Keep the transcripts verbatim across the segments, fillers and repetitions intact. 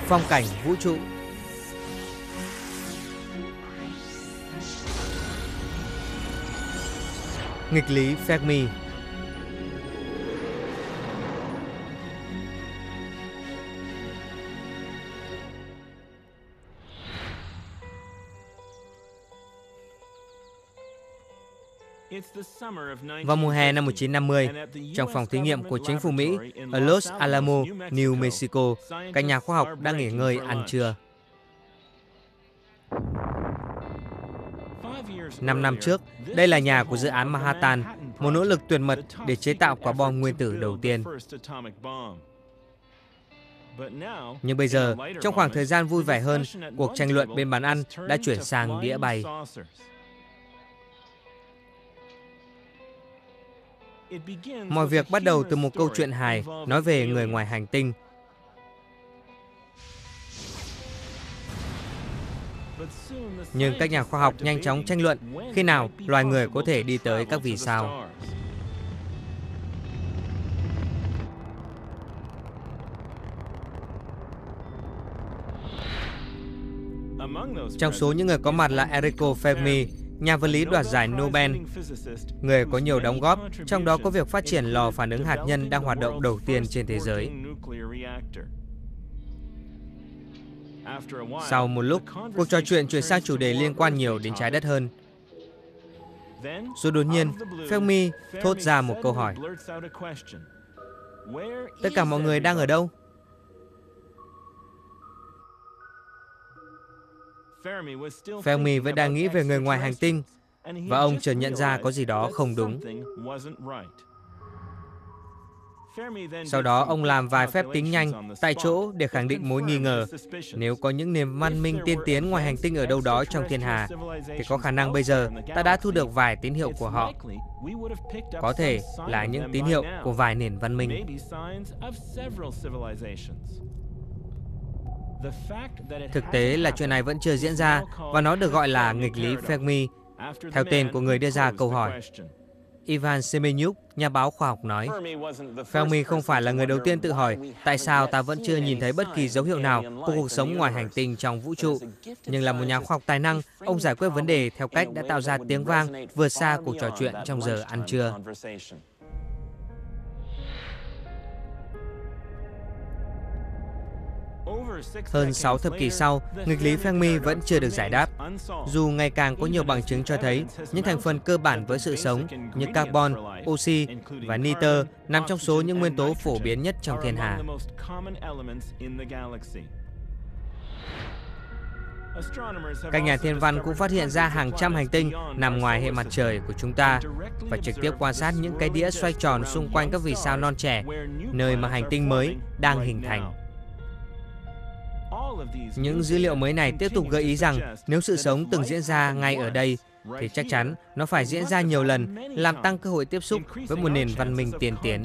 Phong cảnh vũ trụ. Nghịch lý Fermi. Vào mùa hè năm một nghìn chín trăm năm mươi, trong phòng thí nghiệm của chính phủ Mỹ ở Los Alamos, New Mexico, các nhà khoa học đang nghỉ ngơi ăn trưa. Năm năm trước, đây là nhà của dự án Manhattan, một nỗ lực tuyệt mật để chế tạo quả bom nguyên tử đầu tiên. Nhưng bây giờ, trong khoảng thời gian vui vẻ hơn, cuộc tranh luận bên bàn ăn đã chuyển sang đĩa bay. Mọi việc bắt đầu từ một câu chuyện hài nói về người ngoài hành tinh. Nhưng các nhà khoa học nhanh chóng tranh luận khi nào loài người có thể đi tới các vì sao. Trong số những người có mặt là Enrico Fermi, nhà vật lý đoạt giải Nobel, người có nhiều đóng góp, trong đó có việc phát triển lò phản ứng hạt nhân đang hoạt động đầu tiên trên thế giới. Sau một lúc, cuộc trò chuyện chuyển sang chủ đề liên quan nhiều đến trái đất hơn. Rồi đột nhiên, Fermi thốt ra một câu hỏi. Tất cả mọi người đang ở đâu? Fermi vẫn đang nghĩ về người ngoài hành tinh, và ông chợt nhận ra có gì đó không đúng. Sau đó, ông làm vài phép tính nhanh tại chỗ để khẳng định mối nghi ngờ. Nếu có những nền văn minh tiên tiến ngoài hành tinh ở đâu đó trong thiên hà, thì có khả năng bây giờ ta đã thu được vài tín hiệu của họ. Có thể là những tín hiệu của vài nền văn minh. Thực tế là chuyện này vẫn chưa diễn ra, và nó được gọi là nghịch lý Fermi, theo tên của người đưa ra câu hỏi. Ivan Semenyuk, nhà báo khoa học nói, Fermi không phải là người đầu tiên tự hỏi tại sao ta vẫn chưa nhìn thấy bất kỳ dấu hiệu nào của cuộc sống ngoài hành tinh trong vũ trụ. Nhưng là một nhà khoa học tài năng, ông giải quyết vấn đề theo cách đã tạo ra tiếng vang vượt xa cuộc trò chuyện trong giờ ăn trưa. Hơn sáu thập kỷ sau, nghịch lý Fermi vẫn chưa được giải đáp. Dù ngày càng có nhiều bằng chứng cho thấy những thành phần cơ bản với sự sống như carbon, oxy và nitơ nằm trong số những nguyên tố phổ biến nhất trong thiên hà. Các nhà thiên văn cũng phát hiện ra hàng trăm hành tinh nằm ngoài hệ mặt trời của chúng ta và trực tiếp quan sát những cái đĩa xoay tròn xung quanh các vì sao non trẻ, nơi mà hành tinh mới đang hình thành. Những dữ liệu mới này tiếp tục gợi ý rằng nếu sự sống từng diễn ra ngay ở đây, thì chắc chắn nó phải diễn ra nhiều lần, làm tăng cơ hội tiếp xúc với một nền văn minh tiên tiến.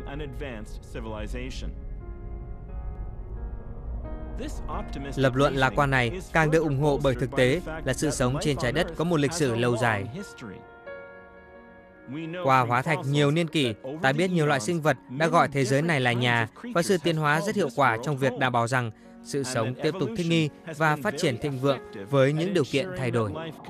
Lập luận lạc quan này càng được ủng hộ bởi thực tế là sự sống trên trái đất có một lịch sử lâu dài. Qua hóa thạch nhiều niên kỷ, ta biết nhiều loại sinh vật đã gọi thế giới này là nhà, và sự tiến hóa rất hiệu quả trong việc đảm bảo rằng sự sống tiếp tục thích nghi và phát triển thịnh vượng với những điều kiện thay đổi.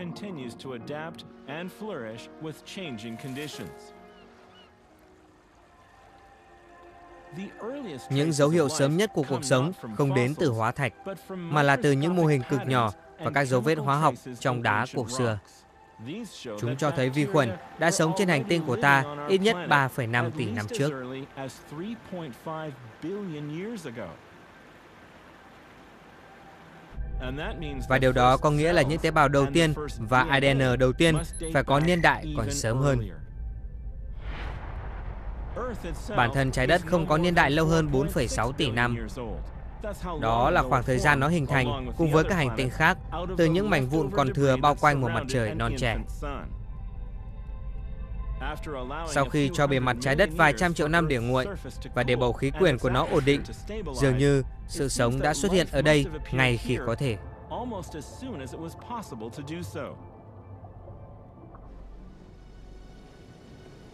Những dấu hiệu sớm nhất của cuộc sống không đến từ hóa thạch, mà là từ những mô hình cực nhỏ và các dấu vết hóa học trong đá cổ xưa. Chúng cho thấy vi khuẩn đã sống trên hành tinh của ta ít nhất ba phẩy năm tỷ năm trước. Và điều đó có nghĩa là những tế bào đầu tiên và a đê en đầu tiên phải có niên đại còn sớm hơn. Bản thân trái đất không có niên đại lâu hơn bốn phẩy sáu tỷ năm. Đó là khoảng thời gian nó hình thành cùng với các hành tinh khác từ những mảnh vụn còn thừa bao quanh một mặt trời non trẻ. Sau khi cho bề mặt trái đất vài trăm triệu năm để nguội và để bầu khí quyển của nó ổn định, dường như sự sống đã xuất hiện ở đây ngay khi có thể.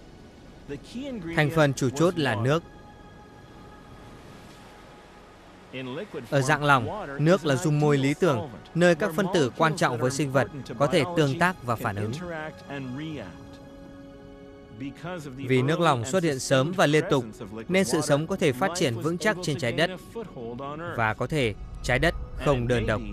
Thành phần chủ chốt là nước. Ở dạng lỏng, nước là dung môi lý tưởng, nơi các phân tử quan trọng với sinh vật có thể tương tác và phản ứng. Vì nước lỏng xuất hiện sớm và liên tục, nên sự sống có thể phát triển vững chắc trên trái đất, và có thể trái đất không đơn độc.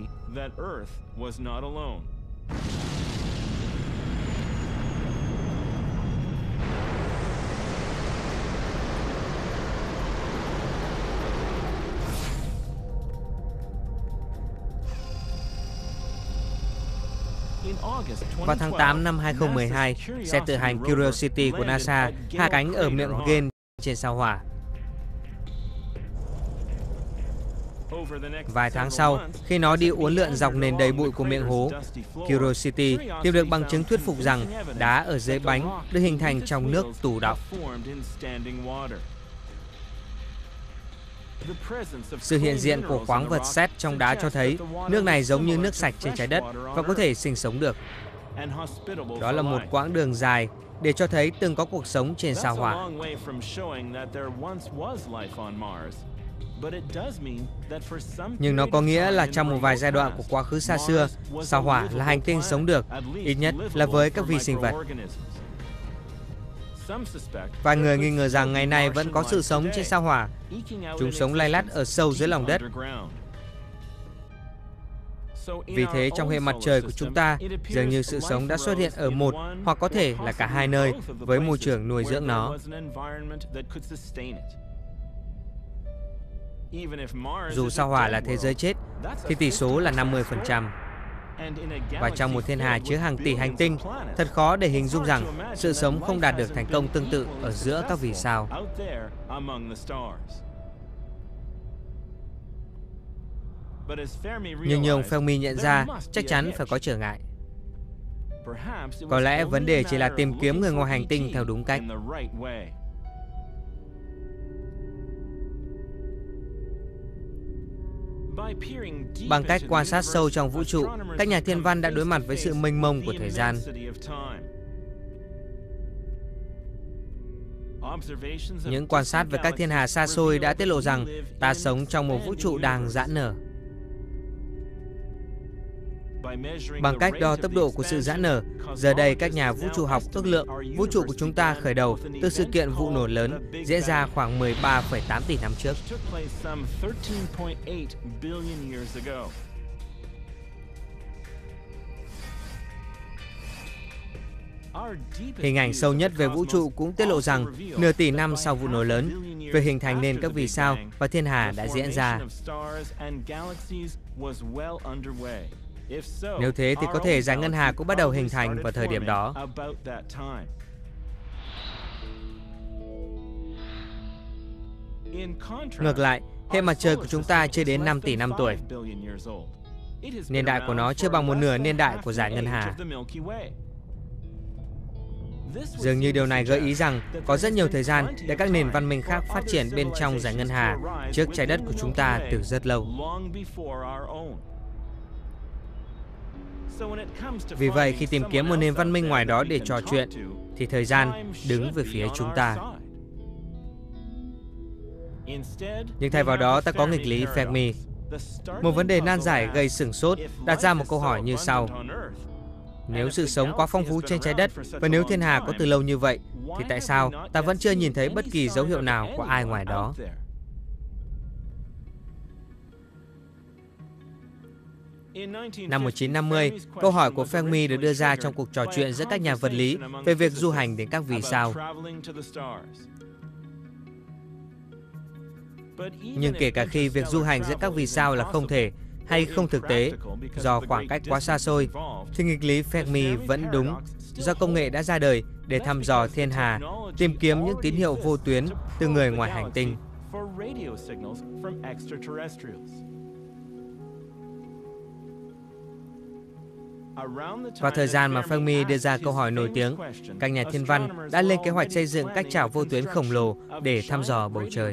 Vào tháng tám năm hai nghìn không trăm mười hai, xe tự hành Curiosity của NASA hạ cánh ở miệng Gale trên sao Hỏa. Vài tháng sau, khi nó đi uốn lượn dọc nền đầy bụi của miệng hố, Curiosity tìm được bằng chứng thuyết phục rằng đá ở dưới bánh được hình thành trong nước tù đọng. Sự hiện diện của khoáng vật sét trong đá cho thấy nước này giống như nước sạch trên trái đất và có thể sinh sống được. Đó là một quãng đường dài để cho thấy từng có cuộc sống trên sao Hỏa. Nhưng nó có nghĩa là trong một vài giai đoạn của quá khứ xa xưa, sao Hỏa là hành tinh sống được, ít nhất là với các vi sinh vật. Vài người nghi ngờ rằng ngày nay vẫn có sự sống trên sao Hỏa. Chúng sống lay lắt ở sâu dưới lòng đất. Vì thế, trong hệ mặt trời của chúng ta, dường như sự sống đã xuất hiện ở một hoặc có thể là cả hai nơi với môi trường nuôi dưỡng nó. Dù sao Hỏa là thế giới chết, thì tỷ số là năm mươi phần trăm. Và trong một thiên hà chứa hàng tỷ hành tinh, thật khó để hình dung rằng sự sống không đạt được thành công tương tự ở giữa các vì sao. Nhưng như ông Fermi nhận ra, chắc chắn phải có trở ngại. Có lẽ vấn đề chỉ là tìm kiếm người ngoài hành tinh theo đúng cách. Bằng cách quan sát sâu trong vũ trụ, các nhà thiên văn đã đối mặt với sự mênh mông của thời gian. Những quan sát về các thiên hà xa xôi đã tiết lộ rằng ta sống trong một vũ trụ đang giãn nở. Bằng cách đo tốc độ của sự giãn nở, giờ đây các nhà vũ trụ học ước lượng vũ trụ của chúng ta khởi đầu từ sự kiện vụ nổ lớn diễn ra khoảng mười ba phẩy tám tỷ năm trước. Hình ảnh sâu nhất về vũ trụ cũng tiết lộ rằng nửa tỷ năm sau vụ nổ lớn, việc hình thành nên các vì sao và thiên hà đã diễn ra. Nếu thế thì có thể giải ngân hà cũng bắt đầu hình thành vào thời điểm đó. Ngược lại, hệ mặt trời của chúng ta chưa đến năm tỷ năm tuổi. Niên đại của nó chưa bằng một nửa niên đại của giải ngân hà. Dường như điều này gợi ý rằng có rất nhiều thời gian để các nền văn minh khác phát triển bên trong giải ngân hà trước trái đất của chúng ta từ rất lâu. Vì vậy, khi tìm kiếm một nền văn minh ngoài đó để trò chuyện, thì thời gian đứng về phía chúng ta. Nhưng thay vào đó, ta có nghịch lý Fermi. Một vấn đề nan giải gây sửng sốt đặt ra một câu hỏi như sau. Nếu sự sống quá phong phú trên trái đất, và nếu thiên hà có từ lâu như vậy, thì tại sao ta vẫn chưa nhìn thấy bất kỳ dấu hiệu nào của ai ngoài đó? Năm một nghìn chín trăm năm mươi, câu hỏi của Fermi được đưa ra trong cuộc trò chuyện giữa các nhà vật lý về việc du hành đến các vì sao. Nhưng kể cả khi việc du hành giữa các vì sao là không thể hay không thực tế do khoảng cách quá xa xôi, thì nghịch lý Fermi vẫn đúng, do công nghệ đã ra đời để thăm dò thiên hà, tìm kiếm những tín hiệu vô tuyến từ người ngoài hành tinh. Vào thời gian mà Fermi đưa ra câu hỏi nổi tiếng, các nhà thiên văn đã lên kế hoạch xây dựng các chảo vô tuyến khổng lồ để thăm dò bầu trời.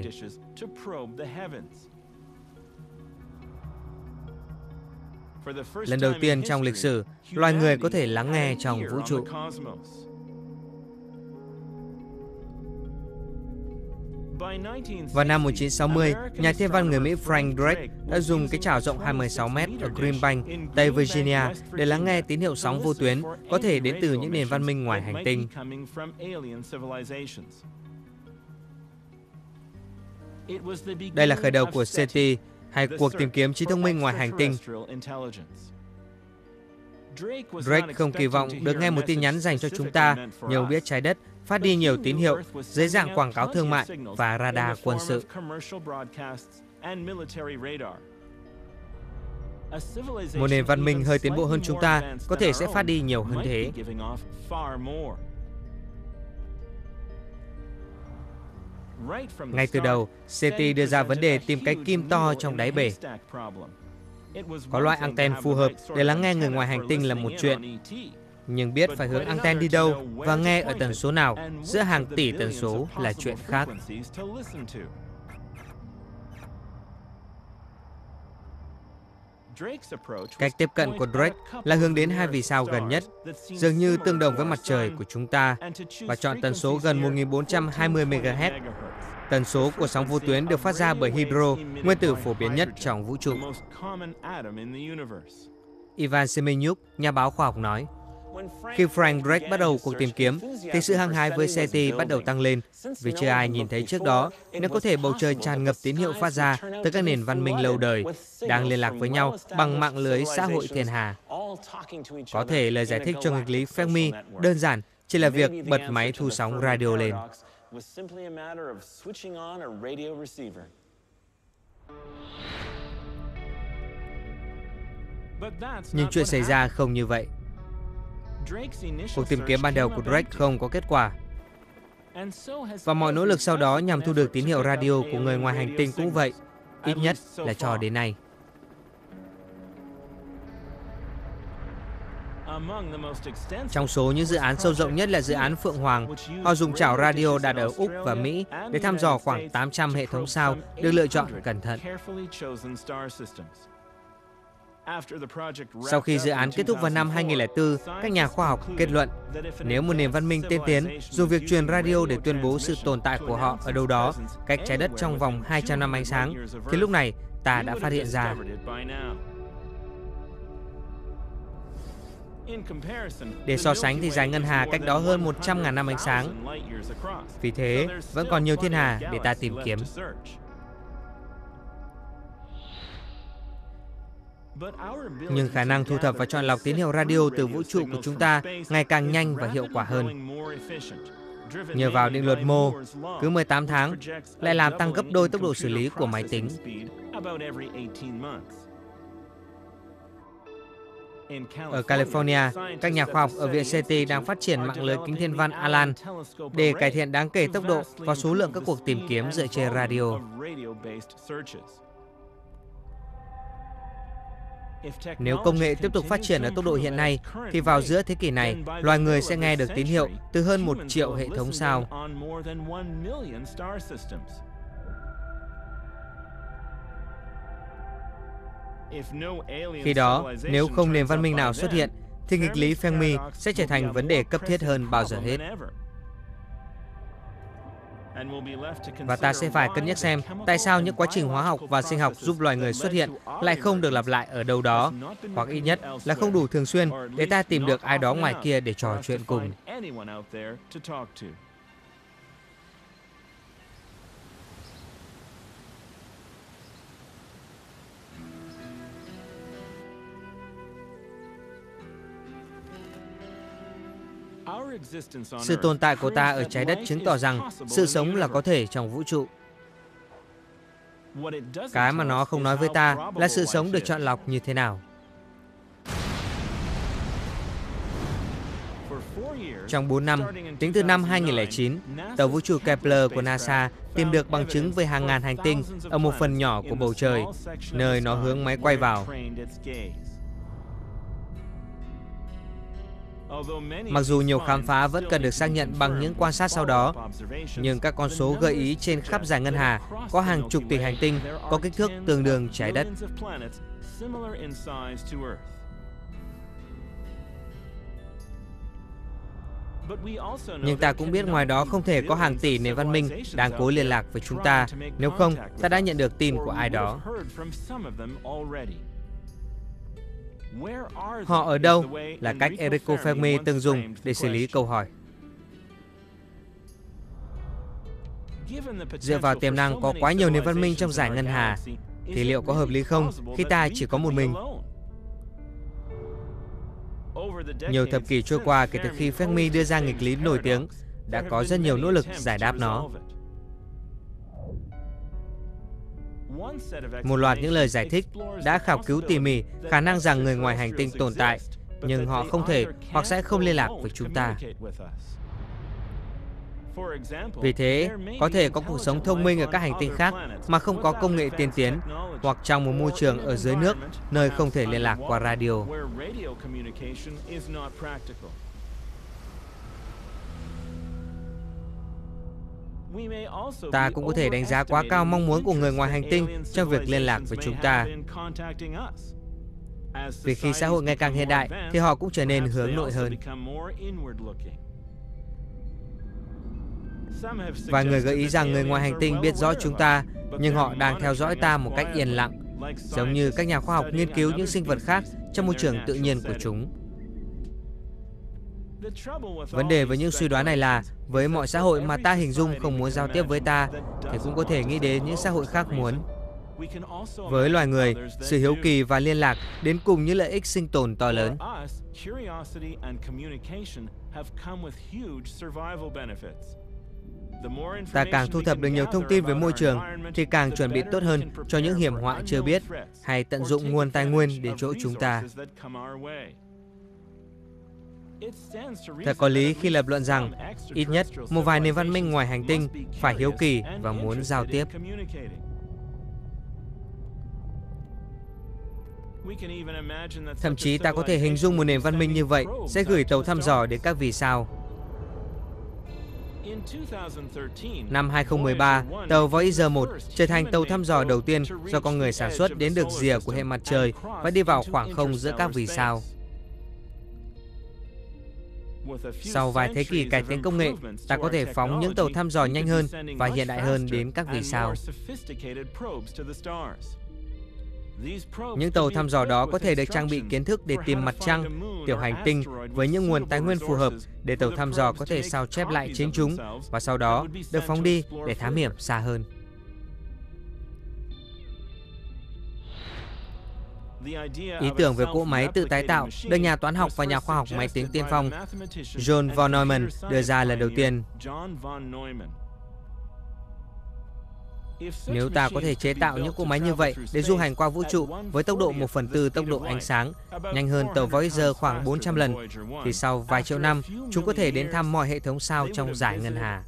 Lần đầu tiên trong lịch sử, loài người có thể lắng nghe trong vũ trụ. Vào năm một nghìn chín trăm sáu mươi, nhà thiên văn người Mỹ Frank Drake đã dùng cái chảo rộng hai mươi sáu mét ở Green Bank, Tây Virginia để lắng nghe tín hiệu sóng vô tuyến có thể đến từ những nền văn minh ngoài hành tinh. Đây là khởi đầu của SETI, hay cuộc tìm kiếm trí thông minh ngoài hành tinh. Drake không kỳ vọng được nghe một tin nhắn dành cho chúng ta, nhưng ông biết trái đất phát đi nhiều tín hiệu dưới dạng quảng cáo thương mại và radar quân sự. Một nền văn minh hơi tiến bộ hơn chúng ta có thể sẽ phát đi nhiều hơn thế. Ngay từ đầu, SETI đưa ra vấn đề tìm cái kim to trong đáy bể. Có loại anten phù hợp để lắng nghe người ngoài hành tinh là một chuyện, nhưng biết phải hướng anten đi đâu và nghe ở tần số nào giữa hàng tỷ tần số là chuyện khác. Cách tiếp cận của Drake là hướng đến hai vì sao gần nhất, dường như tương đồng với mặt trời của chúng ta, và chọn tần số gần một nghìn bốn trăm hai mươi mê ga héc. Tần số của sóng vô tuyến được phát ra bởi hydro, nguyên tử phổ biến nhất trong vũ trụ. Ivan Semenyuk, nhà báo khoa học nói, khi Frank Drake bắt đầu cuộc tìm kiếm, thì sự hăng hái với SETI bắt đầu tăng lên, vì chưa ai nhìn thấy trước đó nếu có thể bầu trời tràn ngập tín hiệu phát ra từ các nền văn minh lâu đời, đang liên lạc với nhau bằng mạng lưới xã hội thiên hà. Có thể lời giải thích cho nghịch lý Fermi đơn giản chỉ là việc bật máy thu sóng radio lên. Nhưng chuyện xảy ra không như vậy. Cuộc tìm kiếm ban đầu của Drake không có kết quả, và mọi nỗ lực sau đó nhằm thu được tín hiệu radio của người ngoài hành tinh cũng vậy, ít nhất là cho đến nay. Trong số những dự án sâu rộng nhất là dự án Phượng Hoàng. Họ dùng chảo radio đặt ở Úc và Mỹ để thăm dò khoảng tám trăm hệ thống sao được lựa chọn cẩn thận. Sau khi dự án kết thúc vào năm hai nghìn không trăm lẻ bốn, các nhà khoa học kết luận nếu một nền văn minh tiên tiến dùng việc truyền radio để tuyên bố sự tồn tại của họ ở đâu đó cách trái đất trong vòng hai trăm năm ánh sáng, thì lúc này ta đã phát hiện ra. Để so sánh thì dải ngân hà cách đó hơn một trăm nghìn năm ánh sáng. Vì thế, vẫn còn nhiều thiên hà để ta tìm kiếm. Nhưng khả năng thu thập và chọn lọc tín hiệu radio từ vũ trụ của chúng ta ngày càng nhanh và hiệu quả hơn. Nhờ vào định luật Moore, cứ mười tám tháng lại làm tăng gấp đôi tốc độ xử lý của máy tính. Ở California, các nhà khoa học ở Viện SETI đang phát triển mạng lưới kính thiên văn Alan để cải thiện đáng kể tốc độ và số lượng các cuộc tìm kiếm dựa trên radio. Nếu công nghệ tiếp tục phát triển ở tốc độ hiện nay, thì vào giữa thế kỷ này, loài người sẽ nghe được tín hiệu từ hơn một triệu hệ thống sao. Khi đó, nếu không nền văn minh nào xuất hiện, thì nghịch lý Fermi sẽ trở thành vấn đề cấp thiết hơn bao giờ hết. Và ta sẽ phải cân nhắc xem tại sao những quá trình hóa học và sinh học giúp loài người xuất hiện lại không được lặp lại ở đâu đó, hoặc ít nhất là không đủ thường xuyên để ta tìm được ai đó ngoài kia để trò chuyện cùng. Sự tồn tại của ta ở trái đất chứng tỏ rằng sự sống là có thể trong vũ trụ. Cái mà nó không nói với ta là sự sống được chọn lọc như thế nào. Trong bốn năm, tính từ năm hai nghìn không trăm lẻ chín, tàu vũ trụ Kepler của NASA tìm được bằng chứng về hàng ngàn hành tinh ở một phần nhỏ của bầu trời, nơi nó hướng máy quay vào. Mặc dù nhiều khám phá vẫn cần được xác nhận bằng những quan sát sau đó, nhưng các con số gợi ý trên khắp dải ngân hà có hàng chục tỷ hành tinh có kích thước tương đương trái đất. Nhưng ta cũng biết ngoài đó không thể có hàng tỷ nền văn minh đang cố liên lạc với chúng ta, nếu không ta đã nhận được tin của ai đó. Họ ở đâu là cách Enrico Fermi từng dùng để xử lý câu hỏi. Dựa vào tiềm năng có quá nhiều nền văn minh trong dải ngân hà, thì liệu có hợp lý không khi ta chỉ có một mình? Nhiều thập kỷ trôi qua kể từ khi Fermi đưa ra nghịch lý nổi tiếng, đã có rất nhiều nỗ lực giải đáp nó. Một loạt những lời giải thích đã khảo cứu tỉ mỉ khả năng rằng người ngoài hành tinh tồn tại, nhưng họ không thể hoặc sẽ không liên lạc với chúng ta. Vì thế, có thể có cuộc sống thông minh ở các hành tinh khác mà không có công nghệ tiên tiến, hoặc trong một môi trường ở dưới nước, nơi không thể liên lạc qua radio. Ta cũng có thể đánh giá quá cao mong muốn của người ngoài hành tinh trong việc liên lạc với chúng ta. Vì khi xã hội ngày càng hiện đại, thì họ cũng trở nên hướng nội hơn. Vài người gợi ý rằng người ngoài hành tinh biết rõ chúng ta, nhưng họ đang theo dõi ta một cách yên lặng, giống như các nhà khoa học nghiên cứu những sinh vật khác trong môi trường tự nhiên của chúng. Vấn đề với những suy đoán này là, với mọi xã hội mà ta hình dung không muốn giao tiếp với ta, thì cũng có thể nghĩ đến những xã hội khác muốn. Với loài người, sự hiếu kỳ và liên lạc đến cùng những lợi ích sinh tồn to lớn. Ta càng thu thập được nhiều thông tin về môi trường, thì càng chuẩn bị tốt hơn cho những hiểm họa chưa biết, hay tận dụng nguồn tài nguyên đến chỗ chúng ta. Thật có lý khi lập luận rằng, ít nhất một vài nền văn minh ngoài hành tinh phải hiếu kỳ và muốn giao tiếp. Thậm chí ta có thể hình dung một nền văn minh như vậy sẽ gửi tàu thăm dò đến các vì sao. Năm hai không một ba, tàu Voyager một trở thành tàu thăm dò đầu tiên do con người sản xuất đến được rìa của hệ mặt trời và đi vào khoảng không giữa các vì sao. Sau vài thế kỷ cải tiến công nghệ, ta có thể phóng những tàu thăm dò nhanh hơn và hiện đại hơn đến các vì sao. Những tàu thăm dò đó có thể được trang bị kiến thức để tìm mặt trăng, tiểu hành tinh với những nguồn tài nguyên phù hợp để tàu thăm dò có thể sao chép lại chính chúng và sau đó được phóng đi để thám hiểm xa hơn. Ý tưởng về cỗ máy tự tái tạo được nhà toán học và nhà khoa học máy tính tiên phong John von Neumann đưa ra lần đầu tiên. Nếu ta có thể chế tạo những cỗ máy như vậy để du hành qua vũ trụ với tốc độ một phần tư tốc độ ánh sáng, nhanh hơn tàu Voyager khoảng bốn trăm lần, thì sau vài triệu năm, chúng có thể đến thăm mọi hệ thống sao trong dải ngân hà.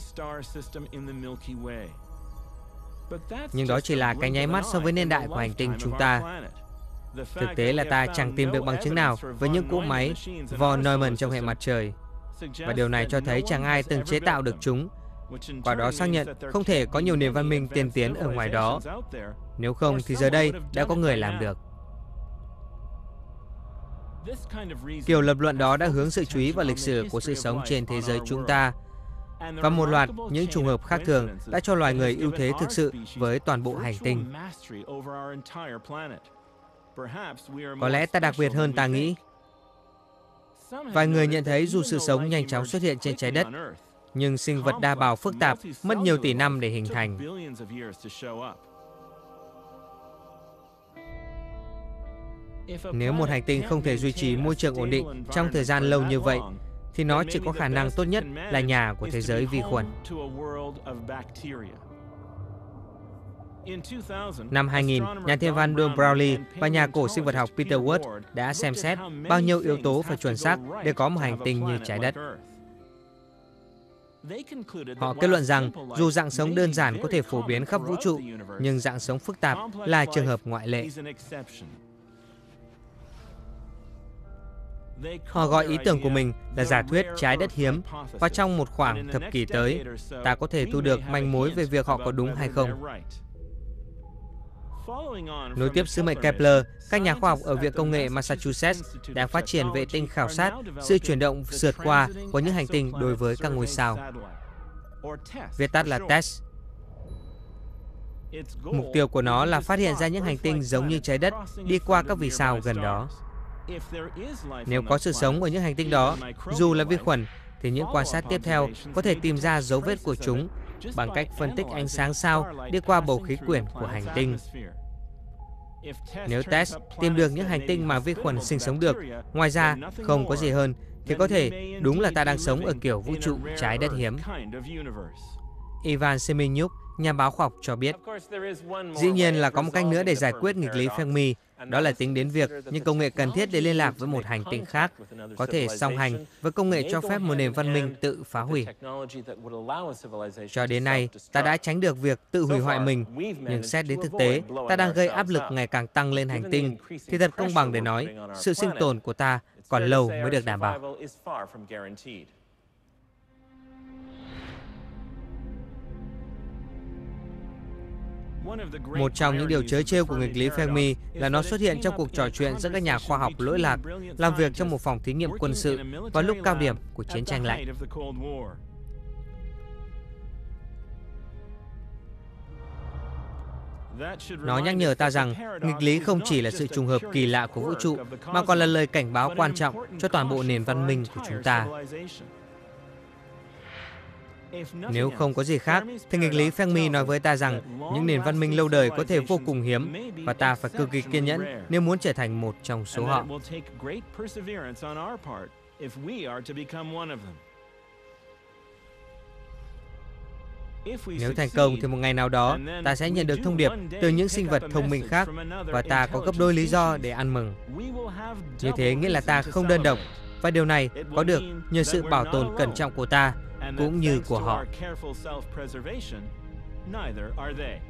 Nhưng đó chỉ là cái nháy mắt so với niên đại của hành tinh chúng ta. Thực tế là ta chẳng tìm được bằng chứng nào với những cỗ máy von Neumann trong hệ mặt trời. Và điều này cho thấy chẳng ai từng chế tạo được chúng. Qua đó xác nhận không thể có nhiều nền văn minh tiên tiến ở ngoài đó. Nếu không thì giờ đây đã có người làm được. Kiểu lập luận đó đã hướng sự chú ý vào lịch sử của sự sống trên thế giới chúng ta. Và một loạt những trùng hợp khác thường đã cho loài người ưu thế thực sự với toàn bộ hành tinh. Có lẽ ta đặc biệt hơn ta nghĩ. Vài người nhận thấy dù sự sống nhanh chóng xuất hiện trên trái đất, nhưng sinh vật đa bào phức tạp mất nhiều tỷ năm để hình thành. Nếu một hành tinh không thể duy trì môi trường ổn định trong thời gian lâu như vậy, thì nó chỉ có khả năng tốt nhất là nhà của thế giới vi khuẩn. Năm hai nghìn, nhà thiên văn Don Brownlee và nhà cổ sinh vật học Peter Wood đã xem xét bao nhiêu yếu tố phải chuẩn xác để có một hành tinh như trái đất. Họ kết luận rằng dù dạng sống đơn giản có thể phổ biến khắp vũ trụ, nhưng dạng sống phức tạp là trường hợp ngoại lệ. Họ gọi ý tưởng của mình là giả thuyết trái đất hiếm, và trong một khoảng thập kỷ tới, ta có thể thu được manh mối về việc họ có đúng hay không. Nối tiếp sứ mệnh Kepler, các nhà khoa học ở Viện Công nghệ Massachusetts đang phát triển vệ tinh khảo sát sự chuyển động sượt qua của những hành tinh đối với các ngôi sao. Viết tắt là TESS. Mục tiêu của nó là phát hiện ra những hành tinh giống như Trái Đất đi qua các vì sao gần đó. Nếu có sự sống ở những hành tinh đó, dù là vi khuẩn, thì những quan sát tiếp theo có thể tìm ra dấu vết của chúng bằng cách phân tích ánh sáng sao đi qua bầu khí quyển của hành tinh. Nếu TESS tìm được những hành tinh mà vi khuẩn sinh sống được, ngoài ra không có gì hơn, thì có thể đúng là ta đang sống ở kiểu vũ trụ trái đất hiếm. Ivan Semyonov, nhà báo khoa học cho biết, dĩ nhiên là có một cách nữa để giải quyết nghịch lý Fermi, đó là tính đến việc những công nghệ cần thiết để liên lạc với một hành tinh khác có thể song hành với công nghệ cho phép một nền văn minh tự phá hủy. Cho đến nay, ta đã tránh được việc tự hủy hoại mình, nhưng xét đến thực tế, ta đang gây áp lực ngày càng tăng lên hành tinh, thì thật công bằng để nói, sự sinh tồn của ta còn lâu mới được đảm bảo. Một trong những điều trớ trêu của nghịch lý Fermi là nó xuất hiện trong cuộc trò chuyện giữa các nhà khoa học lỗi lạc làm việc trong một phòng thí nghiệm quân sự vào lúc cao điểm của chiến tranh lạnh. Nó nhắc nhở ta rằng nghịch lý không chỉ là sự trùng hợp kỳ lạ của vũ trụ, mà còn là lời cảnh báo quan trọng cho toàn bộ nền văn minh của chúng ta. Nếu không có gì khác, thì nghịch lý Fermi nói với ta rằng những nền văn minh lâu đời có thể vô cùng hiếm và ta phải cực kỳ kiên nhẫn nếu muốn trở thành một trong số họ. Nếu thành công thì một ngày nào đó ta sẽ nhận được thông điệp từ những sinh vật thông minh khác và ta có gấp đôi lý do để ăn mừng. Như thế nghĩa là ta không đơn độc và điều này có được nhờ sự bảo tồn cẩn trọng của ta cũng như của họ.